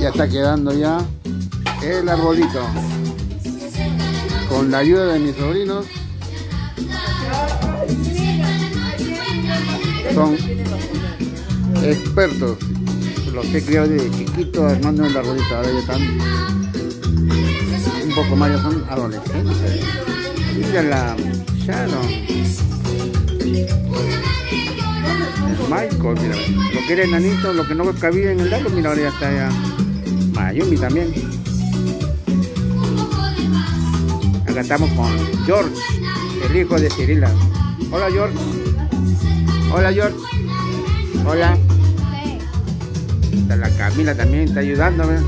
ya está quedando ya el arbolito. Con la ayuda de mis sobrinos. Son expertos. Los que he criado desde chiquito armando el arbolito. Ahora ya están un poco más, ya son adolescentes. Mira la Sharon. Michael, mira. Lo que era enanito, lo que no cabía en el árbol, mira, ahora ya está ya. Mayumi también. Acá estamos con George, el hijo de Cirila. Hola, George. Hola, George. Hola. Está la Camila también, está ayudándome.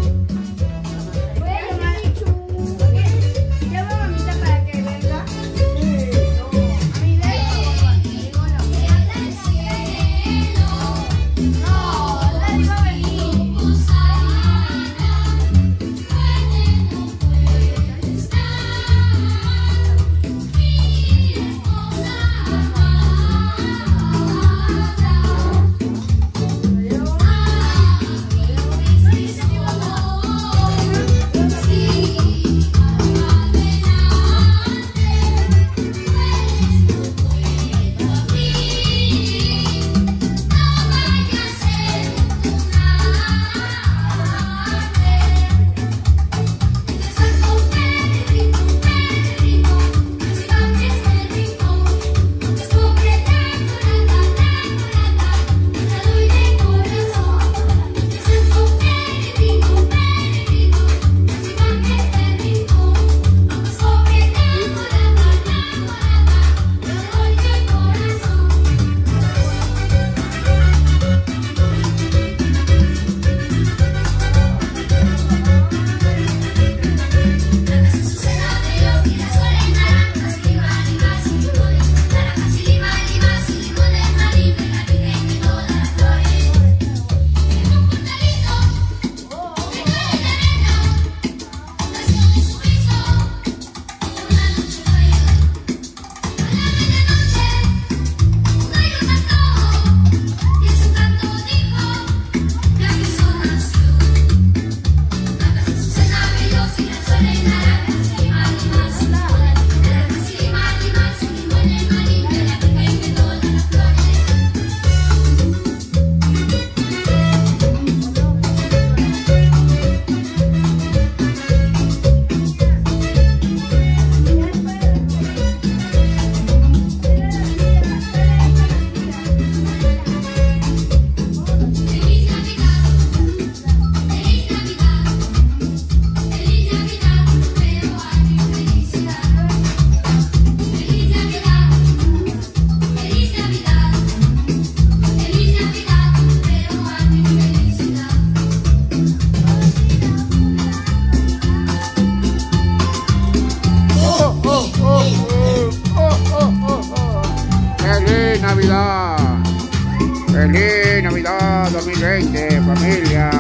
Navidad. Feliz Navidad 2020, familia.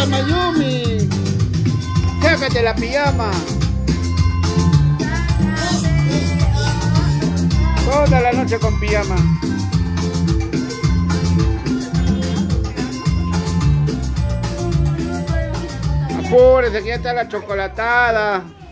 Hola Mayumi. Sácate la pijama. Toda la noche con pijama. Apúrese que ya está la chocolatada.